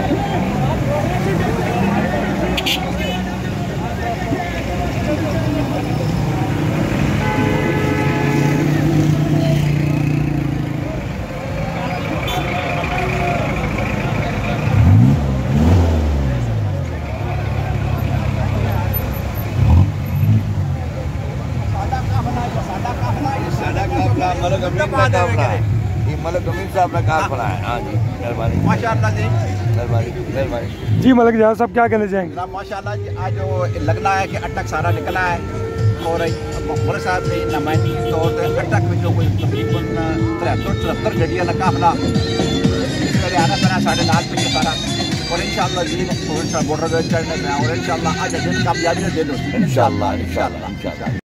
माशाअल्लाह जी, जी मलिक जहाँ साहब क्या कहना चाहेंगे? माशाअल्लाह जी, आज जो लगना है कि अटक सारा निकला है और मौलवी साहब की नुमाइंदगी के तौर पर अटक में जो कोई तकरीबन 73 गड्डियाँ का काफिला आना पड़ा साढ़े नाल पे सारा और इंशाअल्लाह जी बॉर्डर चढ़ने में और इंशाअल्लाह आज दिन कामयाबी दे दो इंशाअल्लाह।